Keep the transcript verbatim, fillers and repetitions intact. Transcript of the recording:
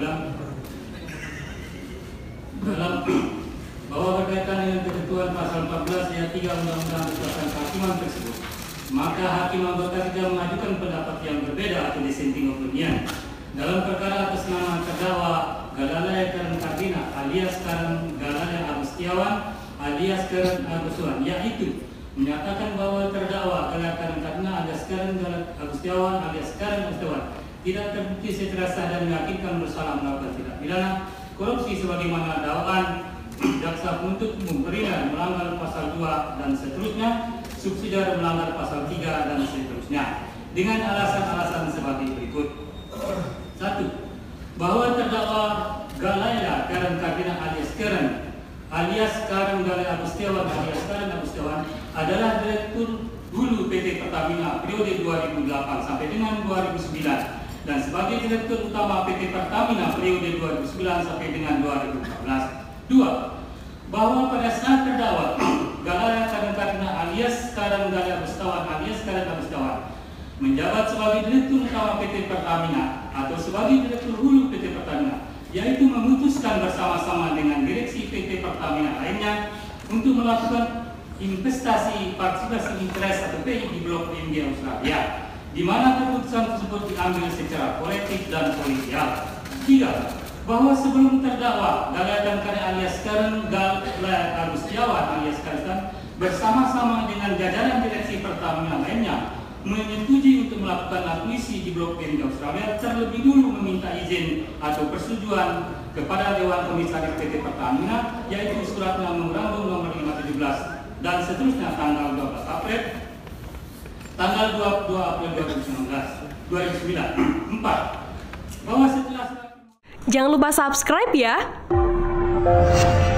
bilang dalam bahwa berkaitan dengan ketentuan pasal empat belas ayat tiga Undang-Undang Peraturan Kehakiman tersebut, maka hakim anggota sidang mengajukan pendapat yang berbeda atau dissenting opinion dalam perkara atas nama terdakwa Galalaya Karen Kardina alias Karen Galalaya Agustiawan alias Karen Agustiawan, yaitu menyatakan bahwa terdakwa Galalaya Karen Kardina alias Karen Agustiawan alias Karen Agustiawan tidak terbukti secara sah dan meyakinkan bersalah melakukan tindak pidana korupsi sebagaimana dakwaan jaksa penuntut umum, perinan melanggar pasal dua dan seterusnya, subsidiar melanggar pasal tiga dan seterusnya, dengan alasan-alasan sebagai berikut. Satu, bahwa terdakwa Galalaya Karen Kardina alias Karen alias Karen Galalaya Agustiawan alias Karen Agustiawan adalah Direktur Hulu P T Pertamina periode dua ribu delapan sampai dengan dua ribu sembilan dan sebagai Direktur Utama P T Pertamina periode dua ribu sembilan sampai dengan dua ribu empat belas. Dua, bahwa pada saat terdakwa Galalaya Karen Kardina alias Karen Galalaya Agustiawan alias Karen Agustiawan menjabat sebagai Direktur Utama P T Pertamina atau sebagai Direktur Hulu P T Pertamina, yaitu memutuskan bersama-sama dengan direksi P T Pertamina lainnya untuk melakukan investasi partisipasi interest atau P I di Blok M G Australia, di mana keputusan tersebut diambil secara kolektif dan kolegial. Tiga, bahwa sebelum terdakwa Galalaya Karen alias Karen Galalaya Agustiawan alias Karen bersama-sama dengan jajaran direksi Pertamina lainnya menyetujui untuk melakukan akuisisi di Blok M Australia, terlebih dulu meminta izin atau persetujuan kepada Dewan Komisaris P T Pertamina, yaitu surat memorandum nomor lima ratus tujuh belas dan seterusnya tanggal dua belas April tanggal dua puluh dua April dua ribu sembilan belas. Empat, bahwa setelah jangan lupa subscribe ya.